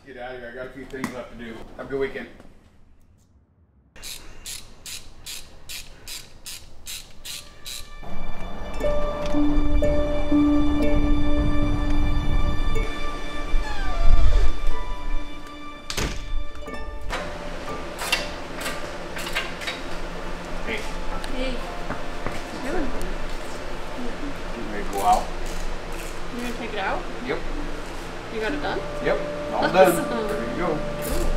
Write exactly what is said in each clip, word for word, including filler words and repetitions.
get out of here. I got a few things left to do. Have a good weekend. Hey. Hey. What you doing? You ready to go out? You gonna take it out? Yep. You got it done? Yep. All Awesome. done. There you go.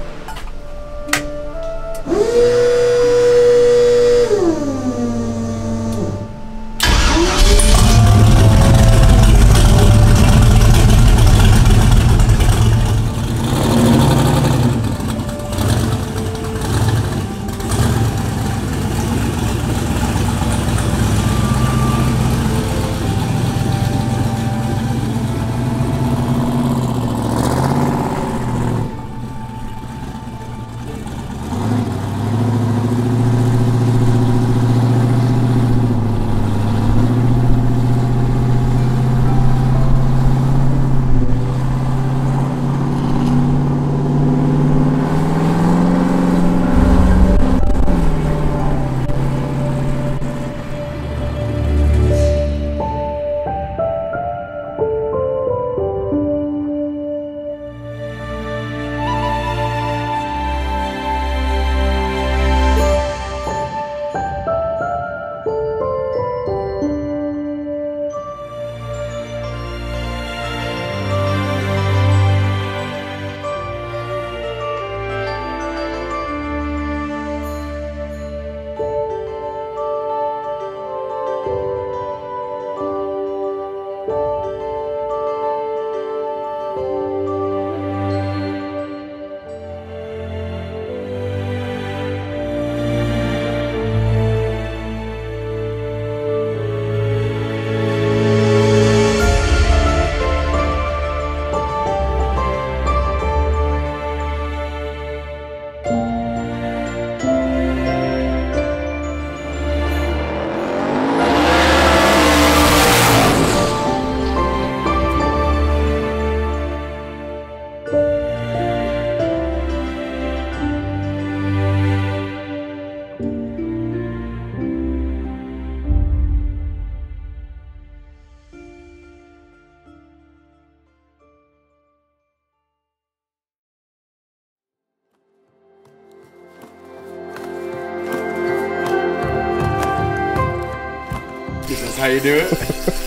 Is this how you do it?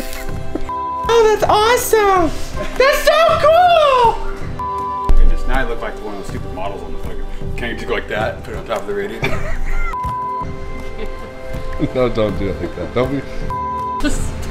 Oh, that's awesome! That's so cool! Goodness, now I look like one of those stupid models on the fucking. Can't you just go like that and put it on top of the radiator? No, don't do it like that. Don't be.